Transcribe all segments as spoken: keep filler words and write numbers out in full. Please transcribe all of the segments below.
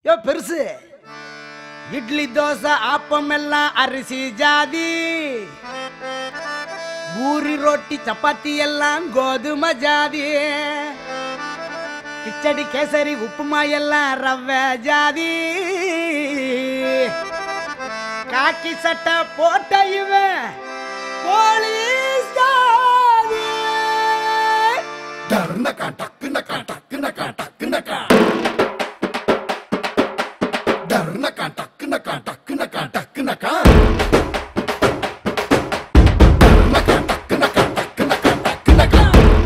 யோ பெருசு இட்லி தோசை ஆப்பம் எல்லாம் அரிசி ஜாதி, பூரி ரொட்டி சப்பாத்தி எல்லாம் கோதுமை ஜாதி, கிச்சடி கேசரி உப்புமா எல்லாம் ரவை ஜாதி, காக்கி சட்டை போட்ட இவன் போலீஸ் ஜாதி. டர்னகா டக்குனகா டக்குனகா டக்குனகா டர்னகா டக்குனகா டக்குனகா டக்குனகா டர்னகா டக்குனகா டக்குனகா டக்குனகா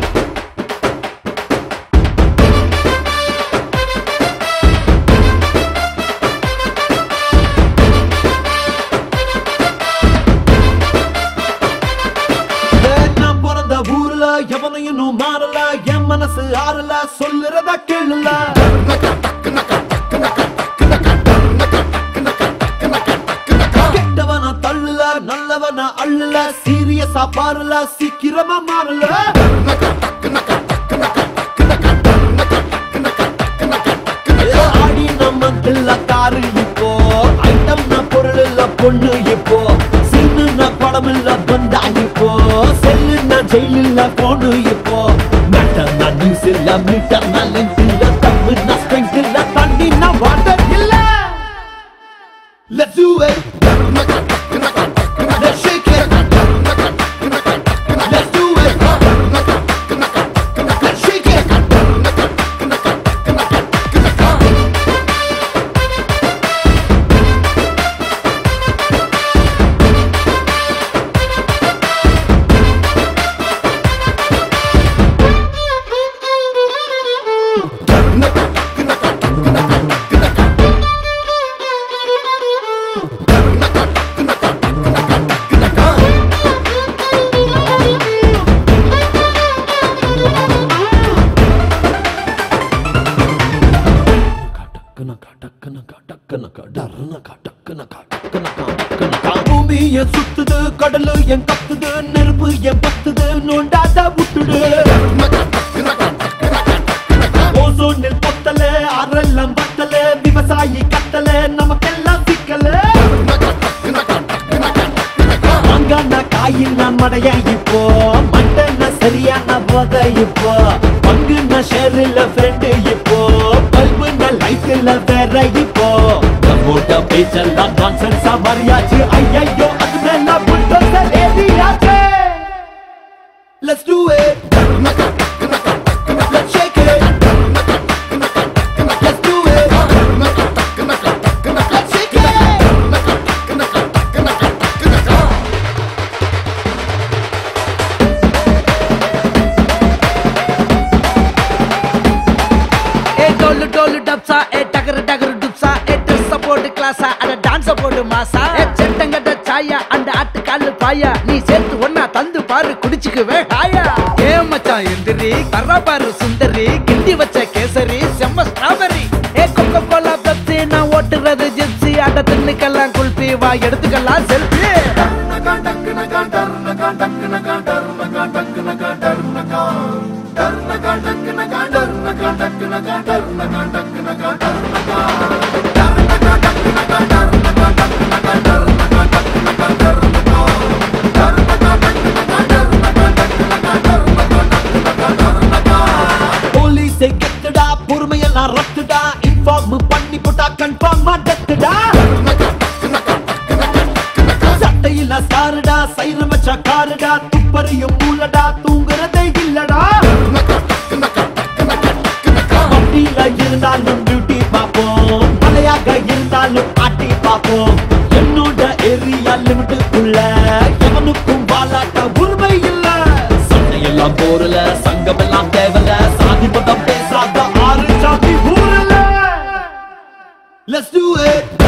நான் பிறந்த ஊர்ல எவனையும் மாறல, என் மனசு ஆறல, சொல்லுறத கேளுல. கெட்டவன தள்ளுல, நல்லவன அள்ளுல, சீரியஸா பாருல, சீக்கிரமா மாறல. ஆடி நம்ம காரு இப்போ, ஐட்டம் பொருள் இல்ல பொண்ணு இப்போ, சீனு படம் இல்ல பந்தா இப்போ, செல்லுன்னா ஜெயிலில் போனு இப்போ, நட்டன்னா நியூஸ் இல்ல, மீட்டர்னா லென்த் இல்ல, தப்புன்னா ஸ்ட்ரெங்த் இல்ல, தண்ணின்னா வாட்டர் இல்ல. Let's do it. Let's shake it. Let's do it. Let's shake it. பூமிய சுத்துது, கடலு என் கத்துது, நெருப்பு என் பத்துது, நோண்டாத விட்டுடு. ஓசோனில் பொத்தல, அரெல்லாம் பத்தல, விவசாயி கத்தல, நமக்கெல்லாம் சிக்கல. அங்கான காயில் நான் மடைய இப்போ, மண்டன சரியான போத இப்போ, பங்குன ஷேரில் ஃப்ரெண்டு இப்போ, பல்புன லைஃப்ல வேற இப்போ, நம்மோட பேச்செல்லாம் நான்சென்ஸா மாறியாச்சு. ஐயோ அது மேல புல்டோசர் ஏறியாச்சு. Let's do it. Let's shake it. Let's do it. Let's shake it. ए डोलू डोलू डब्सा, ए टगर टगर डुब्सा, ए ड्रेस सपोर्ट क्लासा, अरे डांस सपोर्ट मासा, ए செட்டங்கட சாயா, அந்த ஆட்டு காலு பாயா, நீ சேர்த்து ஒன்னா தந்து பாரு குடிச்சுக்குவே ஹாயா. ஏ மச்சான் எந்திரி, கர்ரா பாரு சுந்தரி, கிண்டி வச்ச கேசரி, செம்ம ஸ்ட்ராபெரி, ஏ கொக்கோ கோலா பெப்சி, நான் ஓட்டுறது ஜிப்சி, அட தின்னுக்கெல்லாம் குல்பி, வா எடுத்துக்கலாம் செல்ஃபி. போலீஸை கெத்துடா, பொறுமையெல்லாம் ரத்துடா, இன்ஃபார்ம் பண்ணி போட்டா கன்ஃபார்மா டெத்துடா. சட்டையில சாருடா, சைரம் வச்சா காருடா, துப்பறியும் மூலடா, தூங்குறதே இல்லடா. வண்டியில இருந்தாலும் டியூட்டி பார்ப்போம், மலையாக இருந்தாலும் ஆட்டி பார்ப்போம், என்னோட ஏரியா லிமிட்டுக்குள்ள எவனுக்கும் வாலாட்ட உரிமை இல்ல. சண்டையெல்லாம் போரல, சங்கம் எல்லாம் தேவல, சாதி பதம் பேசாத ஆறு சாதி ஊரல. Let's do it.